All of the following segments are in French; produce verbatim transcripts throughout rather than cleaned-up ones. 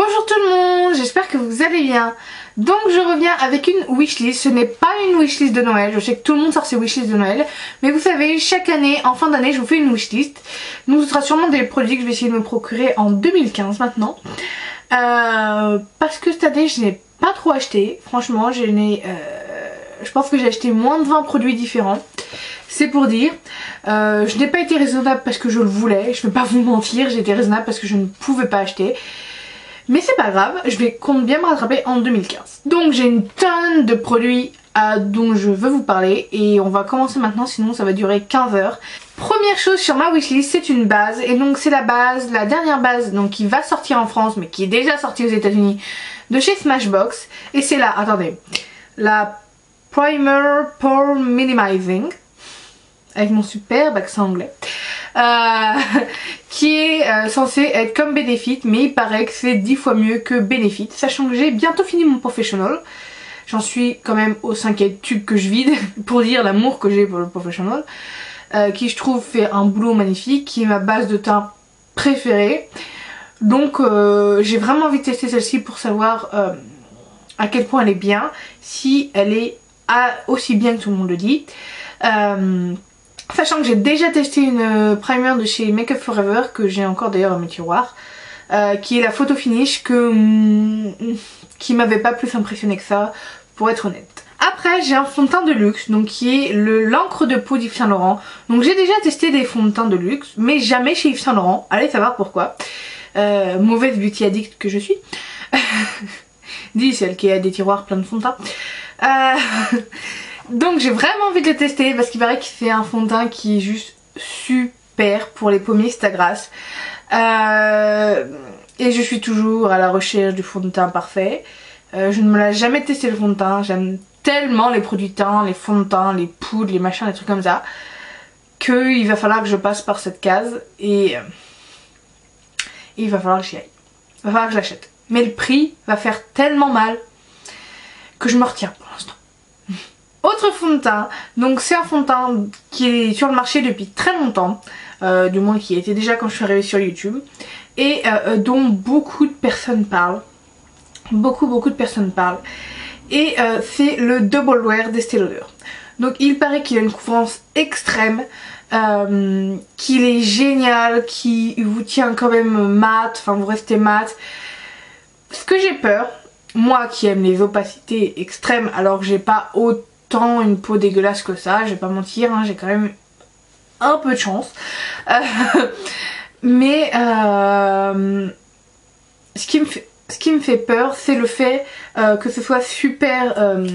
Bonjour tout le monde, j'espère que vous allez bien. Donc je reviens avec une wishlist. Ce n'est pas une wishlist de Noël, je sais que tout le monde sort ses wishlists de Noël, mais vous savez, chaque année, en fin d'année, je vous fais une wishlist. Donc ce sera sûrement des produits que je vais essayer de me procurer en deux mille quinze maintenant. Euh, parce que cette année, je n'ai pas trop acheté. Franchement, je n'ai... Euh, je pense que j'ai acheté moins de vingt produits différents. C'est pour dire. Euh, je n'ai pas été raisonnable parce que je le voulais, je ne vais pas vous mentir, j'ai été raisonnable parce que je ne pouvais pas acheter. Mais c'est pas grave, je vais compte bien me rattraper en deux mille quinze. Donc j'ai une tonne de produits à, dont je veux vous parler et on va commencer maintenant, sinon ça va durer quinze heures. Première chose sur ma wishlist, c'est une base, et donc c'est la base, la dernière base donc qui va sortir en France mais qui est déjà sortie aux États-Unis de chez Smashbox. Et c'est là, attendez, la Primer Pore Minimizing, avec mon superbe accent anglais. Euh, qui est euh, censé être comme Benefit, mais il paraît que c'est dix fois mieux que Benefit, sachant que j'ai bientôt fini mon Professional. J'en suis quand même au cinquième tube que je vide pour dire l'amour que j'ai pour le Professional, euh, qui je trouve fait un boulot magnifique, qui est ma base de teint préférée. Donc euh, j'ai vraiment envie de tester celle-ci pour savoir euh, à quel point elle est bien, si elle est à, aussi bien que tout le monde le dit. Euh, Sachant que j'ai déjà testé une primer de chez Make Up For Ever, que j'ai encore d'ailleurs dans mes tiroirs, euh, qui est la photo finish, que mm, qui m'avait pas plus impressionné que ça, pour être honnête. Après j'ai un fond de teint de luxe, donc qui est le l'encre de peau d'Yves Saint Laurent. Donc j'ai déjà testé des fonds de teint de luxe, mais jamais chez Yves Saint Laurent, allez savoir pourquoi. Euh, mauvaise beauty addict que je suis. Dis celle qui a des tiroirs pleins de fond de teint. Euh... Donc j'ai vraiment envie de le tester parce qu'il paraît que c'est un fond de teint qui est juste super pour les pommiers Stagras. Euh, et je suis toujours à la recherche du fond de teint parfait. Euh, je ne me l'ai jamais testé le fond de teint. J'aime tellement les produits teint, les fonds de teint, les poudres, les machins, les trucs comme ça, qu'il va falloir que je passe par cette case et, euh, et il va falloir que j'y aille. Il va falloir que je l'achète. Mais le prix va faire tellement mal que je me retiens pour l'instant. Autre fond de teint, donc c'est un fond de teint qui est sur le marché depuis très longtemps, euh, du moins qui était déjà quand je suis arrivée sur YouTube, et euh, dont beaucoup de personnes parlent, beaucoup beaucoup de personnes parlent, et euh, c'est le Double Wear d'Estée Lauder. Donc il paraît qu'il a une couvrance extrême, euh, qu'il est génial, qu'il vous tient quand même mat, enfin vous restez mat. Ce que j'ai peur, moi qui aime les opacités extrêmes alors que j'ai pas autant tant une peau dégueulasse que ça, je vais pas mentir, hein, j'ai quand même un peu de chance. Euh, mais euh, ce, qui me fait, ce qui me fait peur, c'est le fait euh, que ce soit super... Euh,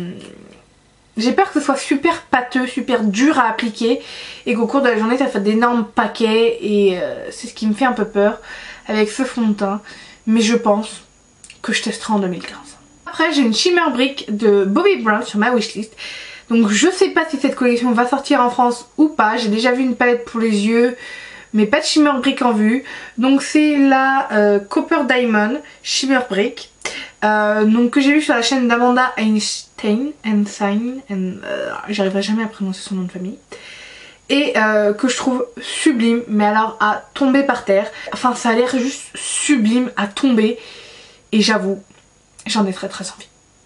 j'ai peur que ce soit super pâteux, super dur à appliquer et qu'au cours de la journée ça fait d'énormes paquets et euh, c'est ce qui me fait un peu peur avec ce fond de teint. Mais je pense que je testerai en deux mille quinze. Après j'ai une Shimmer Brick de Bobbi Brown sur ma wishlist. Donc je sais pas si cette collection va sortir en France ou pas. J'ai déjà vu une palette pour les yeux, mais pas de Shimmer Brick en vue. Donc c'est la euh, Copper Diamond Shimmer Brick. Euh, donc que j'ai vu sur la chaîne d'Amanda Einstein. Einstein euh, J'arriverai jamais à prononcer son nom de famille. Et euh, que je trouve sublime, mais alors à tomber par terre. Enfin ça a l'air juste sublime à tomber. Et j'avoue, j'en ai très très envie.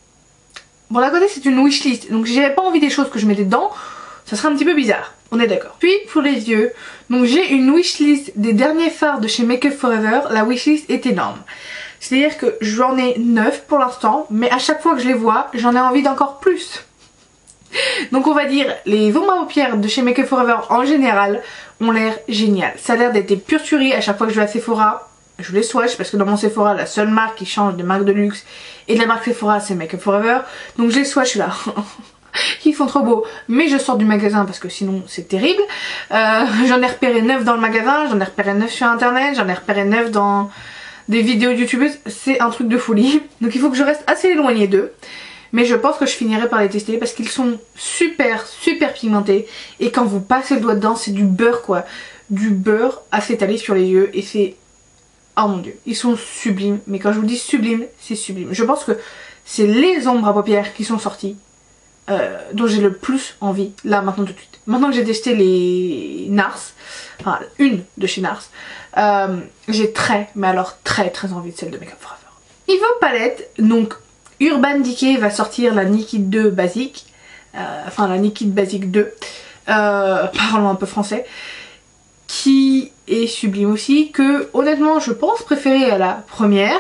Bon d'un côté c'est une wishlist, donc si j'avais pas envie des choses que je mettais dedans, ça serait un petit peu bizarre, on est d'accord. Puis pour les yeux, donc j'ai une wishlist des derniers fards de chez Make Up For Ever. La wishlist est énorme. C'est à dire que j'en ai neuf pour l'instant, mais à chaque fois que je les vois, j'en ai envie d'encore plus. Donc on va dire les ombres à paupières de chez Make Up For Ever en général ont l'air génial. Ça a l'air d'être des pure tueries à chaque fois que je vais à Sephora. Je les swatch parce que dans mon Sephora la seule marque qui change de marque de luxe et de la marque Sephora c'est Make Up For Ever. Donc je les swatch là. Ils sont trop beaux, mais je sors du magasin parce que sinon c'est terrible. Euh, j'en ai repéré neuf dans le magasin, j'en ai repéré neuf sur internet, j'en ai repéré neuf dans des vidéos de youtubeuses. C'est un truc de folie. Donc il faut que je reste assez éloignée d'eux. Mais je pense que je finirai par les tester parce qu'ils sont super super pigmentés. Et quand vous passez le doigt dedans c'est du beurre quoi. Du beurre à s'étaler sur les yeux et c'est... Oh mon dieu, ils sont sublimes, mais quand je vous dis sublime, c'est sublime. Je pense que c'est les ombres à paupières qui sont sorties euh, dont j'ai le plus envie, là maintenant tout de suite. Maintenant que j'ai testé les Nars, enfin une de chez Nars, euh, j'ai très, mais alors très très envie de celle de Make Up For Ever. palette, donc Urban Decay va sortir la Nikit deux basique, euh, enfin la Nikit Basic deux, euh, parlons un peu français, qui est sublime aussi, que honnêtement je pense préférer à la première.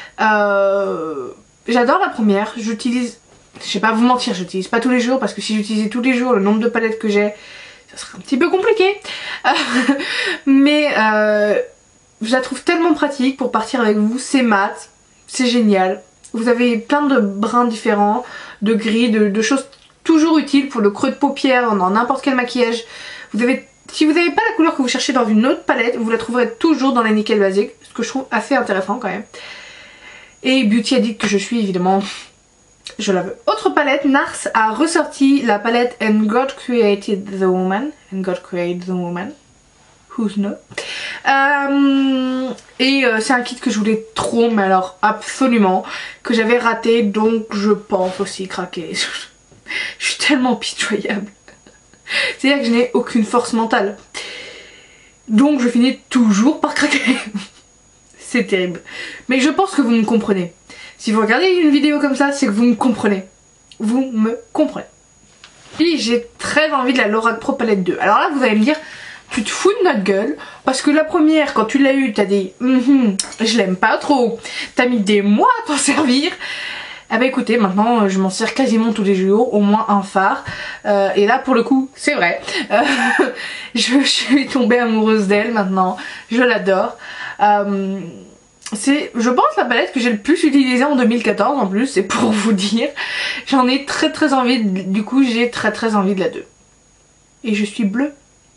Euh, J'adore la première, j'utilise, je sais pas vous mentir, j'utilise pas tous les jours parce que si j'utilisais tous les jours le nombre de palettes que j'ai, ça serait un petit peu compliqué. Mais euh, je la trouve tellement pratique pour partir avec vous, c'est mat, c'est génial. Vous avez plein de brins différents, de gris, de, de choses toujours utiles pour le creux de paupière, dans n'importe quel maquillage. Vous avez, si vous n'avez pas la couleur que vous cherchez dans une autre palette, vous la trouverez toujours dans les Nickel Basic, ce que je trouve assez intéressant quand même. Et Beauty Addict que je suis évidemment, je la veux. Autre palette, Nars a ressorti la palette And God Created the Woman. And God Created the Woman. Who's not? Euh, et euh, c'est un kit que je voulais trop, mais alors absolument, que j'avais raté, donc je pense aussi craquer. Je suis tellement pitoyable. C'est-à-dire que je n'ai aucune force mentale. Donc je finis toujours par craquer. C'est terrible. Mais je pense que vous me comprenez. Si vous regardez une vidéo comme ça, c'est que vous me comprenez. Vous me comprenez. Puis j'ai très envie de la Lorac Pro Palette deux. Alors là, vous allez me dire, tu te fous de notre gueule. Parce que la première, quand tu l'as eu, t'as dit, mm je l'aime pas trop. T'as mis des mois à t'en servir. Ah bah écoutez, maintenant je m'en sers quasiment tous les jours, au moins un fard. Euh, et là pour le coup, c'est vrai. Euh, je, je suis tombée amoureuse d'elle maintenant. Je l'adore. Euh, c'est, je pense, la palette que j'ai le plus utilisée en deux mille quatorze en plus, c'est pour vous dire. J'en ai très très envie, de, du coup j'ai très très envie de la deux. Et je suis bleue.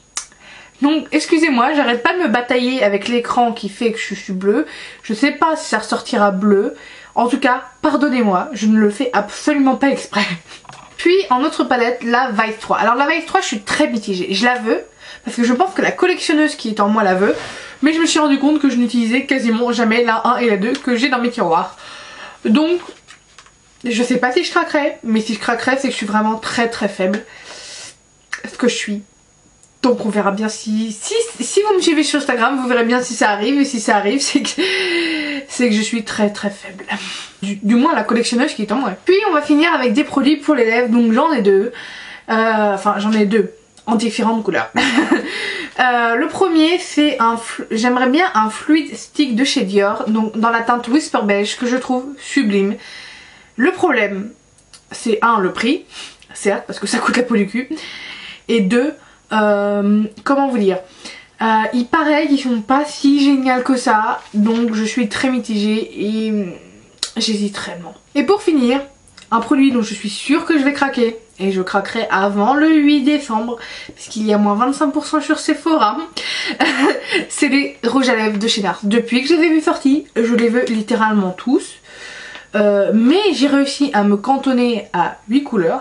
Donc excusez-moi, j'arrête pas de me batailler avec l'écran qui fait que je suis bleue. Je sais pas si ça ressortira bleu. En tout cas, pardonnez-moi, je ne le fais absolument pas exprès. Puis en autre palette, la Vice trois. Alors la Vice trois, je suis très mitigée. Je la veux, parce que je pense que la collectionneuse qui est en moi la veut. Mais je me suis rendu compte que je n'utilisais quasiment jamais la un et la deux que j'ai dans mes tiroirs. Donc, je sais pas si je craquerai, mais si je craquerai, c'est que je suis vraiment très très faible. Ce que je suis. Donc on verra bien si, si... Si vous me suivez sur Instagram, vous verrez bien si ça arrive. Et si ça arrive, c'est que... c'est que je suis très très faible. Du, du moins la collectionneuse qui est en moi. Puis on va finir avec des produits pour les lèvres. Donc j'en ai deux. Euh, enfin j'en ai deux. En différentes couleurs. euh, le premier c'est un... J'aimerais bien un fluide stick de chez Dior. Donc dans la teinte Whisper Beige que je trouve sublime. Le problème c'est un le prix. Certes parce que ça coûte la peau du cul. Et deux... Euh, comment vous dire, euh, il paraît qu'ils sont pas si génial que ça, donc je suis très mitigée et j'hésite réellement. Et pour finir, un produit dont je suis sûre que je vais craquer, et je craquerai avant le huit décembre, parce qu'il y a moins vingt-cinq pour cent sur Sephora, c'est les rouges à lèvres de chez Nars. Depuis que je les ai vus sortis, je les veux littéralement tous, euh, mais j'ai réussi à me cantonner à huit couleurs.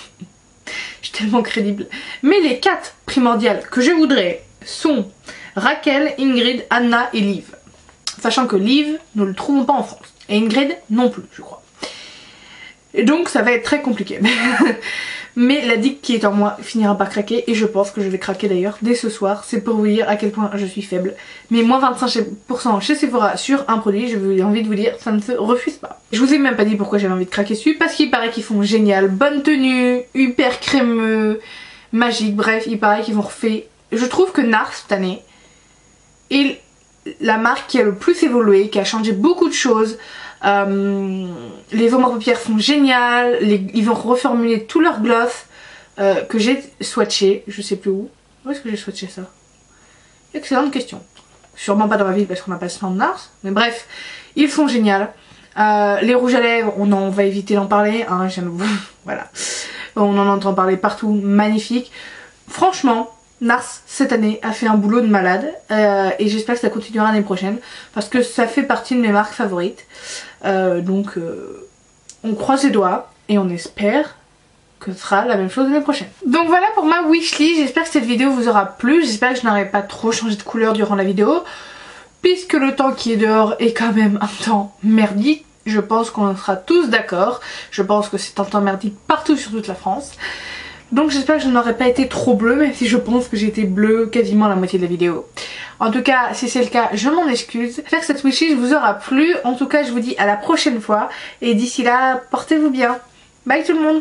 Je suis tellement crédible. Mais les quatre primordiales que je voudrais sont Raquel, Ingrid, Anna et Liv. Sachant que Liv, nous ne le trouvons pas en France. Et Ingrid non plus, je crois. Et donc ça va être très compliqué. Mais la dick qui est en moi finira par craquer. Et je pense que je vais craquer d'ailleurs dès ce soir. C'est pour vous dire à quel point je suis faible. Mais moins vingt-cinq pour cent chez Sephora sur un produit, j'ai envie de vous dire, ça ne se refuse pas. Je vous ai même pas dit pourquoi j'avais envie de craquer dessus. Parce qu'il paraît qu'ils font génial. Bonne tenue, hyper crémeux, magique. Bref, il paraît qu'ils vont refaire. Je trouve que Nars cette année est la marque qui a le plus évolué, qui a changé beaucoup de choses. Euh, les ombres à paupières sont géniales, les, ils vont reformuler tout leur gloss euh, que j'ai swatché, je sais plus où. Où est-ce que j'ai swatché ça? Excellente question. Sûrement pas dans ma ville parce qu'on n'a pas le stand de Nars, mais bref, ils sont géniaux. Euh, les rouges à lèvres, on, en, on va éviter d'en parler, hein, voilà. On en entend parler partout, magnifique. Franchement, Nars cette année a fait un boulot de malade euh, et j'espère que ça continuera l'année prochaine parce que ça fait partie de mes marques favorites. Euh, donc euh, on croise les doigts et on espère que ce sera la même chose l'année prochaine. Donc voilà pour ma wishlist, j'espère que cette vidéo vous aura plu, j'espère que je n'aurai pas trop changé de couleur durant la vidéo puisque le temps qui est dehors est quand même un temps merdique. Je pense qu'on sera tous d'accord, je pense que c'est un temps merdique partout sur toute la France. Donc j'espère que je n'aurais pas été trop bleue, même si je pense que j'ai été bleue quasiment la moitié de la vidéo. En tout cas, si c'est le cas, je m'en excuse. J'espère que cette wishlist vous aura plu. En tout cas, je vous dis à la prochaine fois. Et d'ici là, portez-vous bien. Bye tout le monde.